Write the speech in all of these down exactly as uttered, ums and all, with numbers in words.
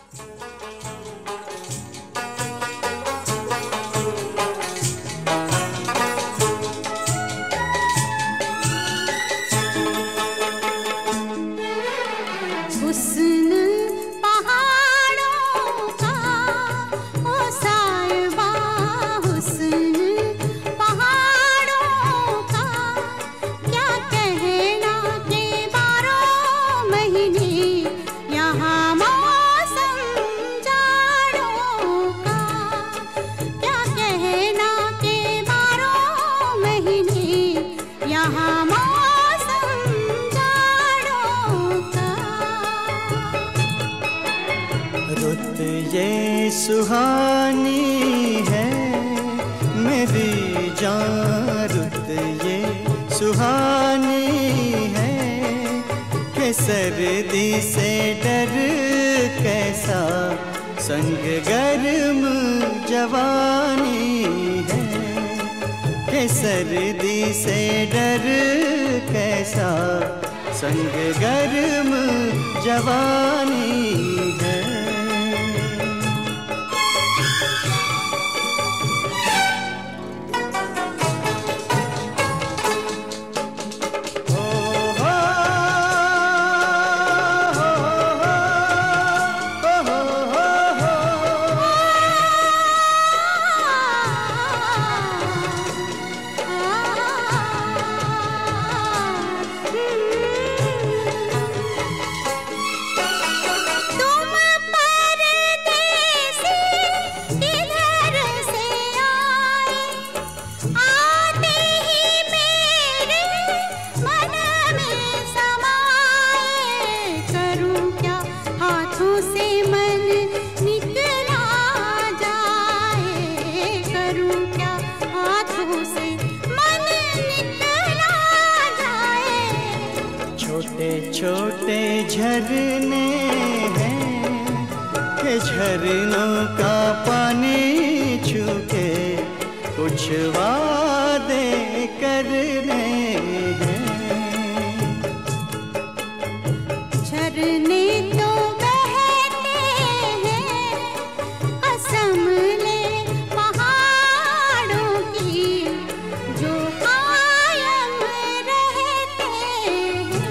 सुहानी है मेरी जान, रुत ये सुहानी है कि सर्दी से डर कैसा, संग गर्म जवानी है कि सर्दी से डर कैसा, संग गर्म जवानी है। छोटे झरने हैं कि झरनों का पानी छूके कुछ वादे करने हैं। झरने तो बहते हैं, कसम ले पहाड़ों की जो कायम रहते हैं।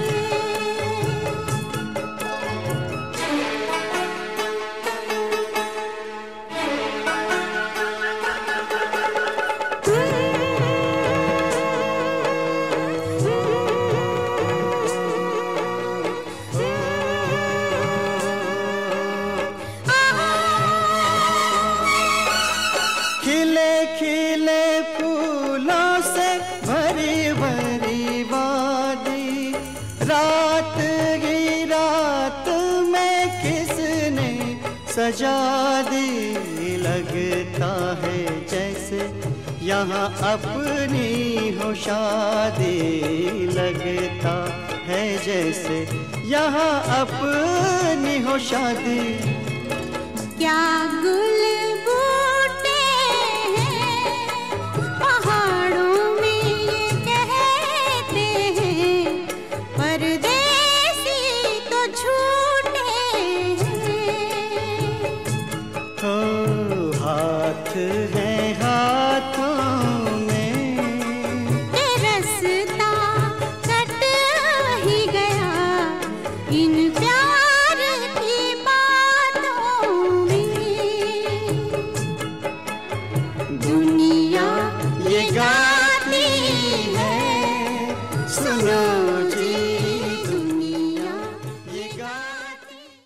खिले खिले फूलों से भरी भरी वादी, रात की रात में किसने सजा दी। लगता है जैसे यहाँ अपनी हो शादी, लगता है जैसे यहाँ अपनी हो शादी। क्या गुल हाथ है हाथों में रास्ता कट ही गया इन प्यार की बातों में। दुनिया ये गाती है, सुनो